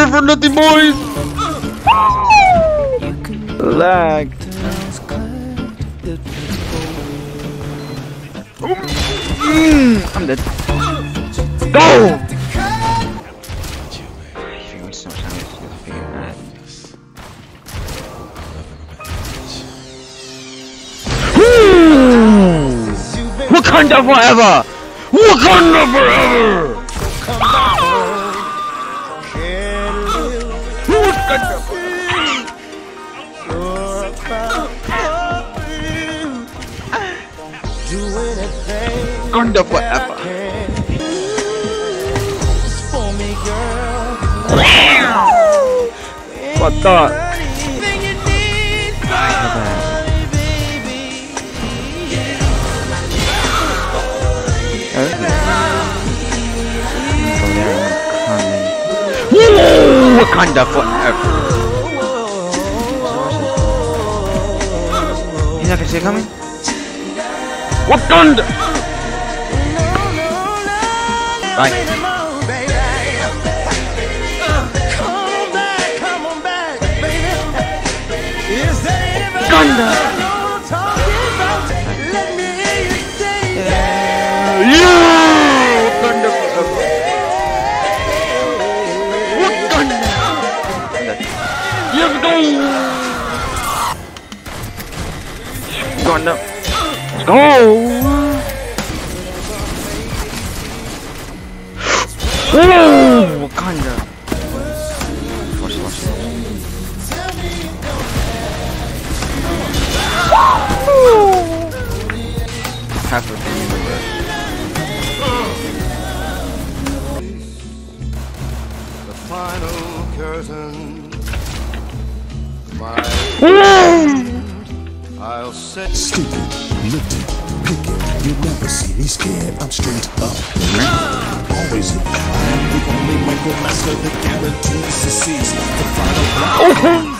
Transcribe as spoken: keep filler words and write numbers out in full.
here for nothing, boys. Lag. Mm, I'm dead. Go! Wakanda forever! Wakanda forever! Wakanda Wakanda forever! What the? Wakanda forever. He's not gonna see it coming? Wakanda! Bye. Wakanda! Let's go! Wakanda! Let's go! Oh, Wakanda! Watch, watch. Half of the universe. The final curtain. My I'll set stupid, lifted, picking. You never see me scared. I'm straight up. Always in. I'm the only Michael Master that guarantees to seize the final blow.